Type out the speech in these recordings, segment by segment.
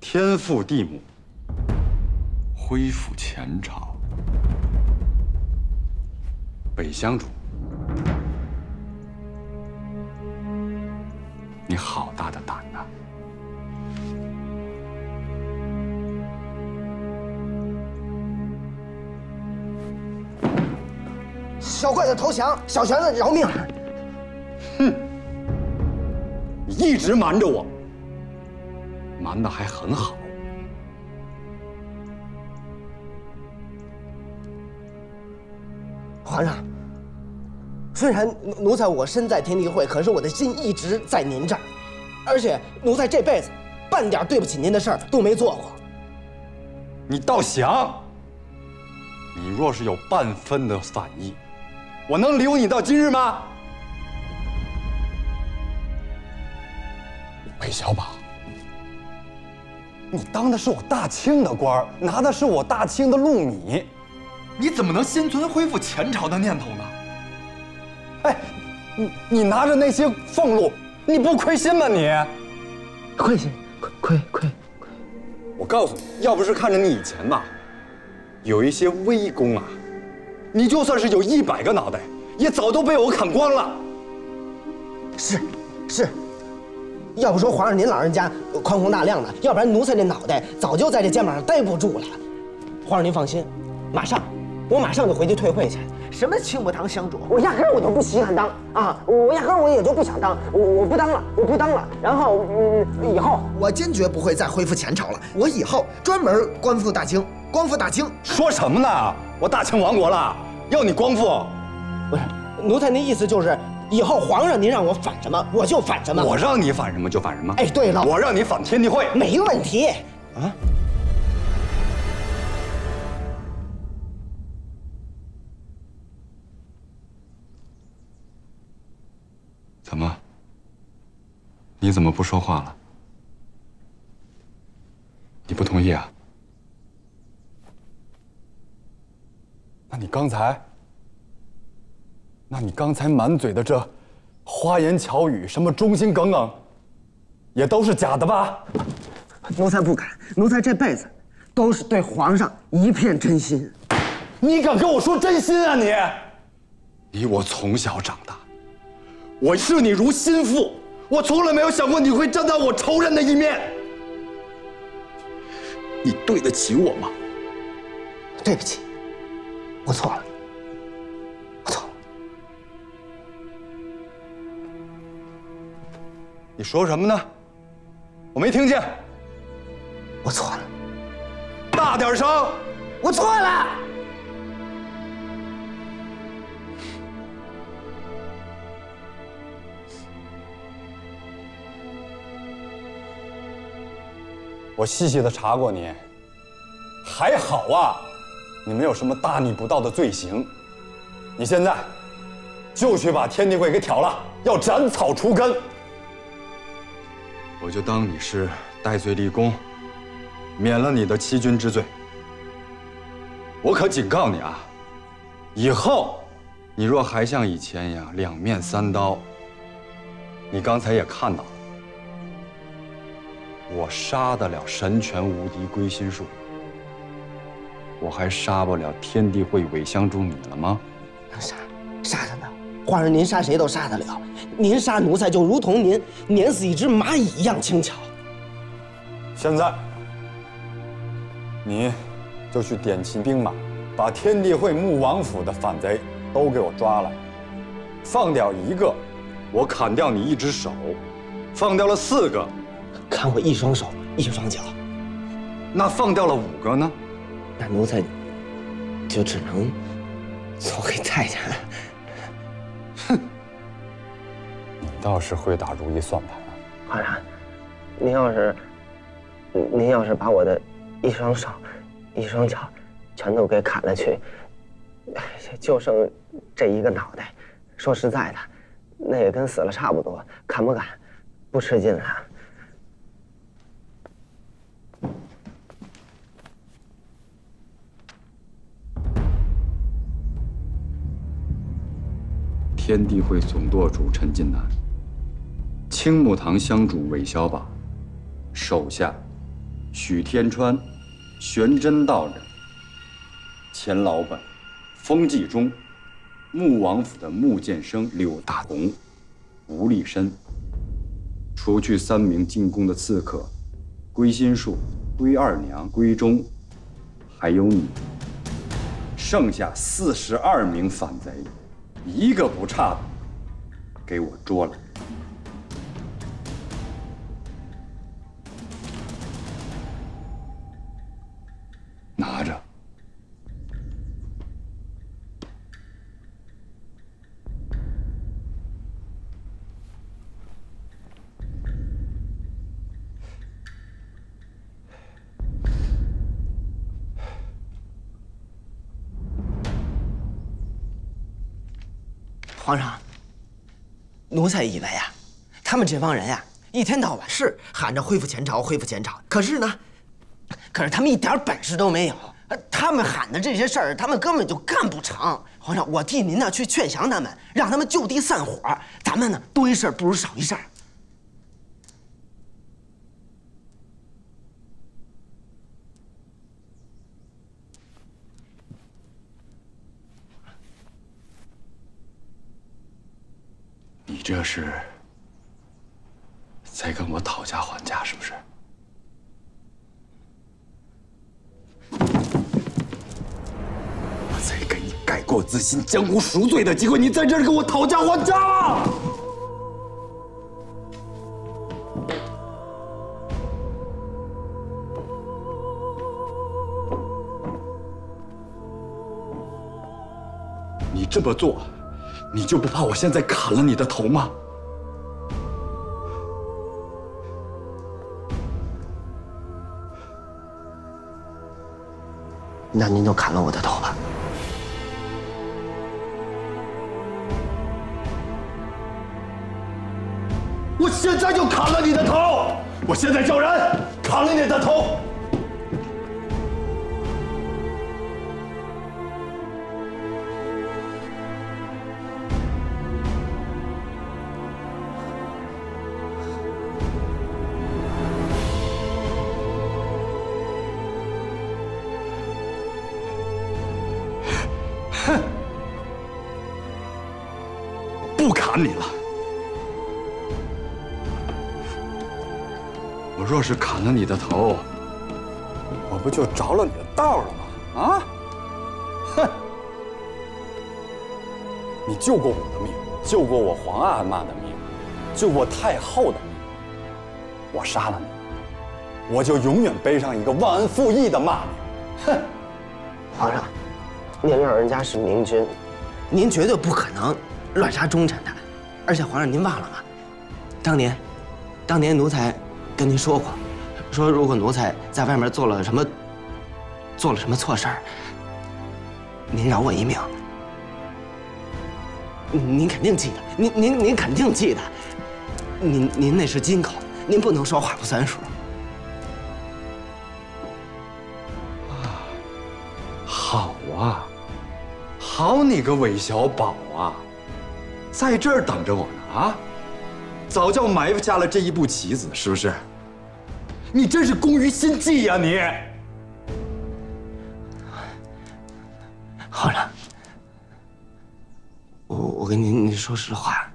天父地母，恢复前朝。北乡主，你好大的胆呐！ 小怪子投降，小玄子饶命。 哼！你一直瞒着我，瞒得还很好。 皇上，虽然奴才我身在天地会，可是我的心一直在您这儿，而且奴才这辈子半点对不起您的事儿都没做过。 你倒想！你若是有半分的反意，我能留你到今日吗？韦小宝，你当的是我大清的官儿，拿的是我大清的禄米，你怎么能心存恢复前朝的念头呢？哎，你拿着那些俸禄，你不亏心吗你？ 亏心，亏。 我告诉你，要不是看着你以前吧，有一些微功啊，你就算是有100个脑袋，也早都被我砍光了。 是，要不说皇上您老人家宽宏大量的，要不然奴才这脑袋早就在这肩膀上待不住了。皇上您放心，我马上就回去退会去。什么青木堂乡主，我压根儿我就不稀罕当啊！我压根儿我也就不想当，我不当了。然后以后我坚决不会再恢复前朝了。我以后专门光复大清。 说什么呢？我大清亡国了，要你光复？ 不是，奴才那意思就是，以后皇上您让我反什么，我就反什么。 我让你反什么就反什么。 哎，对了， 我让你反天地会， 没问题。啊？ 怎么？你怎么不说话了？你不同意啊？那你刚才满嘴的这花言巧语，什么忠心耿耿，也都是假的吧？ 奴才不敢，奴才这辈子都是对皇上一片真心。 你敢跟我说真心啊你？你我从小长大，我视你如心腹，我从来没有想过你会站在我仇人的一面。你对得起我吗？ 对不起，我错了。 你说什么呢？我没听见。 我错了。 大点声！ 我错了。 我细细的查过你，还好啊，你没有什么大逆不道的罪行。你现在就去把天地会给挑了，要斩草除根。我就当你是戴罪立功，免了你的欺君之罪。我可警告你啊，以后你若还像以前一样两面三刀，你刚才也看到了，我杀得了神权无敌归心术，我还杀不了天地会韦香珠你了吗？ 能杀得了。皇上，您杀谁都杀得了，您杀奴才就如同您碾死一只蚂蚁一样轻巧。 现在，你就去点齐兵马，把天地会穆王府的反贼都给我抓来，放掉一个，我砍掉你一只手；放掉了4个， 砍我一双手一双脚。 那放掉了5个呢？ 那奴才就只能做给太监了。 哼，你倒是会打如意算盘啊！ 皇上，您要是把我的一双手、一双脚全都给砍了去，就剩这一个脑袋，说实在的，那也跟死了差不多，砍不砍，不吃劲啊。 天地会总舵主陈近南，青木堂乡主韦小宝，手下许天川、玄真道人、钱老板、封继忠、穆王府的穆剑生、柳大红、吴立深，除去3名进宫的刺客，归心术、归二娘、归忠，还有你，剩下42名反贼，一个不差的，给我捉来！拿着。 皇上，奴才以为呀，他们这帮人呀，一天到晚是喊着恢复前朝，恢复前朝，可是他们一点本事都没有。他们喊的这些事儿，他们根本就干不成。皇上，我替您呢去劝降他们，让他们就地散伙。咱们呢多一事不如少一事。 你这是在跟我讨价还价，是不是？我在给你改过自新、江湖赎罪的机会，你在这儿跟我讨价还价！你这么做，你就不怕我现在砍了你的头吗？ 那您就砍了我的头吧。 我现在就砍了你的头！我现在叫人砍了你的头！哼！不砍你了。我若是砍了你的头，我不就着了你的道了吗？啊！哼！你救过我的命，救过我皇阿玛的命，救过太后的命。我杀了你，我就永远背上一个忘恩负义的骂名。哼！ 皇上，您老人家是明君，您绝对不可能乱杀忠臣的。而且皇上，您忘了吗？当年奴才跟您说过，说如果奴才在外面做了什么错事儿，您饶我一命。您肯定记得，您肯定记得。您那是金口，您不能说话不算数。 好啊，好你个韦小宝啊，在这儿等着我呢啊！早就埋下了这一步棋子，是不是？你真是工于心计呀你！ 好了，我跟您说实话，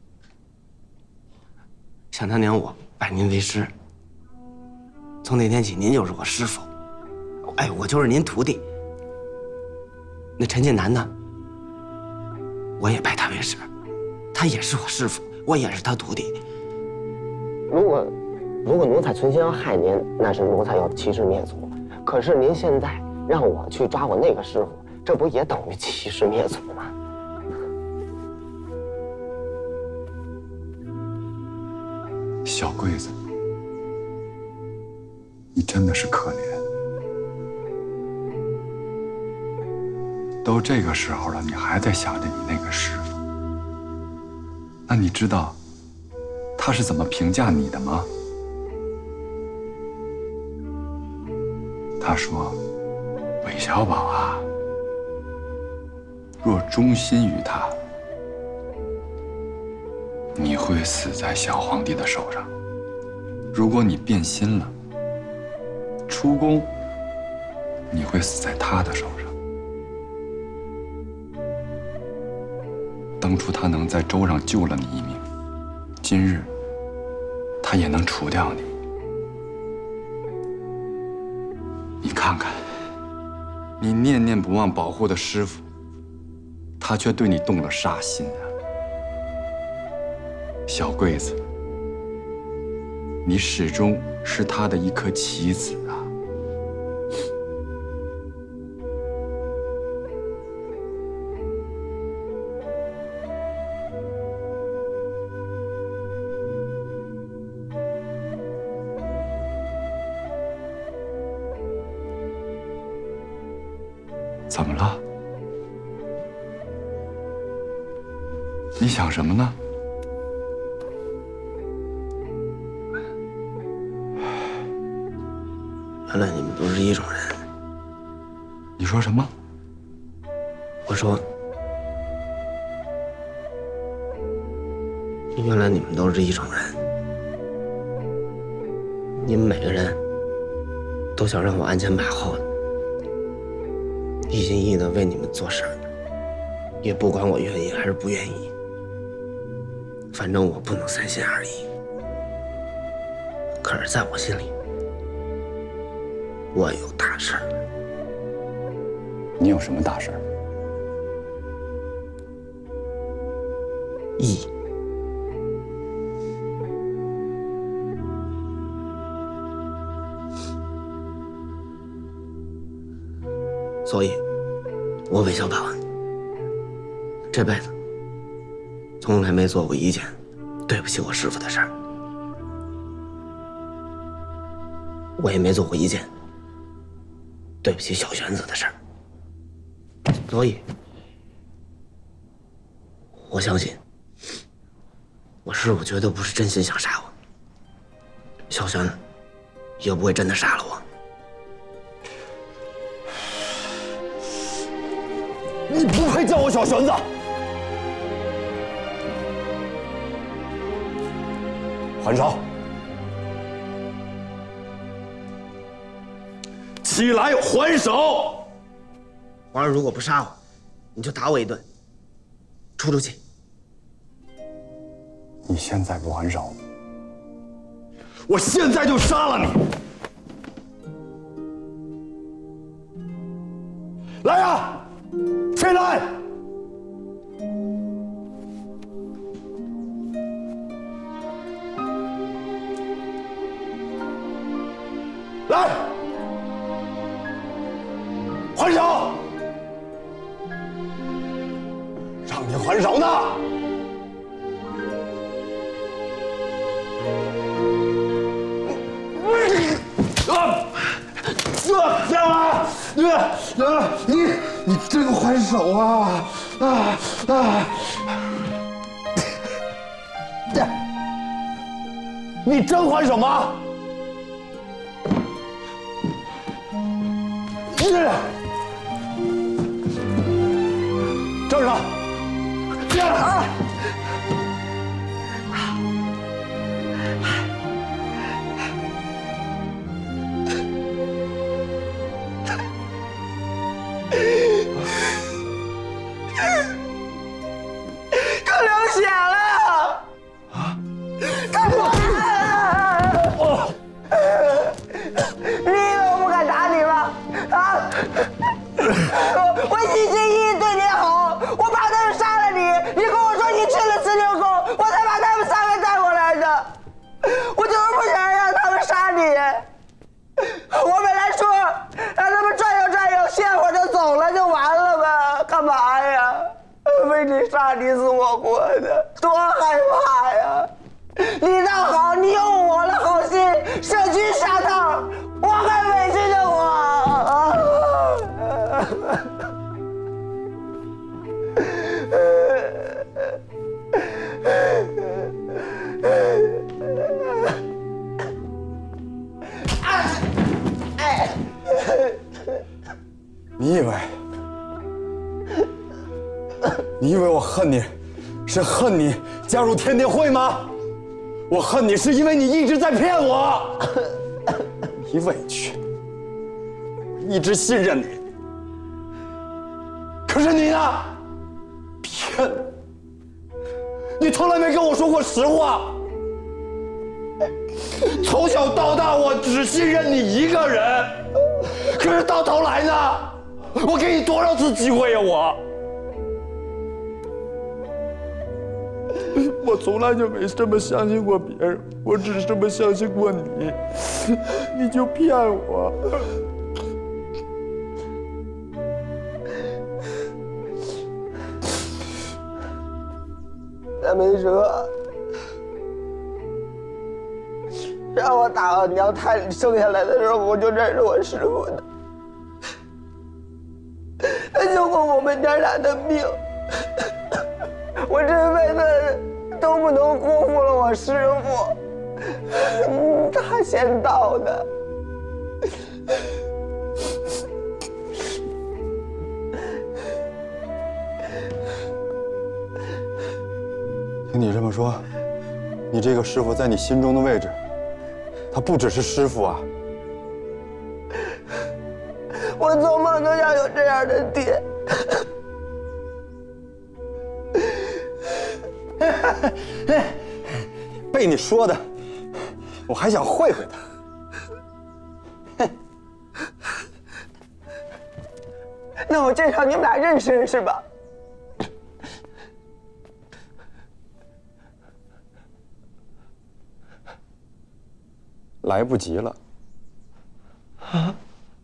想当年我拜您为师，从那天起您就是我师傅，哎，我就是您徒弟。那陈近南呢？我也拜他为师，他也是我师傅，我也是他徒弟。如果奴才存心要害您，那是奴才要欺师灭祖。可是您现在让我去抓我那个师傅，这不也等于欺师灭祖吗？ 小桂子，你真的是可怜。都这个时候了，你还在想着你那个师傅？那你知道他是怎么评价你的吗？他说：“韦小宝啊，若忠心于他，你会死在小皇帝的手上；如果你变心了， 出宫，你会死在他的手上。当初他能在舟上救了你一命，今日他也能除掉你。你看看，你念念不忘保护的师傅，他却对你动了杀心啊！小桂子，你始终是他的一颗棋子啊！怎么了？你想什么呢？ 原来你们都是一种人。 你说什么？ 我说，原来你们都是一种人。你们每个人都想让我鞍前马后的，一心一意的为你们做事儿，也不管我愿意还是不愿意，反正我不能三心二意。可是在我心里，我有大事儿。 你有什么大事儿？ 义。所以，我韦小宝这辈子从来没做过一件对不起我师父的事儿，我也没做过一件对不起小玄子的事儿。所以，我相信我师父绝对不是真心想杀我，小玄子也不会真的杀了我。 你不配叫我小玄子！还手！起来，还手！ 皇上如果不杀我，你就打我一顿，出气。 你现在不还手， 我现在就杀了你！来呀！起来！来，还手！让你还手呢！你真还手啊！你真还手吗？正上！ 杀你死我活的，多害怕呀！你倒好，你用我的好心设局下套，我还委屈着我。 你以为我恨你，是恨你加入天地会吗？我恨你是因为你一直在骗我。你委屈， 一直信任你。可是你呢？骗我！你从来没跟我说过实话。从小到大，我只信任你一个人。可是到头来呢？我给你多少次机会呀？我从来就没这么相信过别人，我只是这么相信过你。你就骗我。 咱们说，让我打到娘胎里生下来的时候，我就认识我师傅的。他救过我们娘俩的命，我这辈子都不能辜负了我师傅。他先到的。 听你这么说，你这个师傅在你心中的位置，他不只是师傅啊。 我做梦都想有这样的爹。 被你说的，我还想会会他。 那我介绍你们俩认识认识吧。 来不及了。 啊？